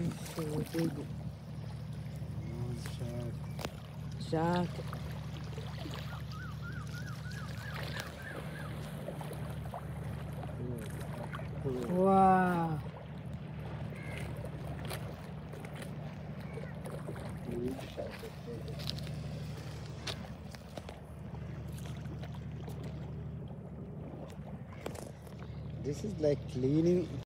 So big. Shark. Shark. Wow. This is like cleaning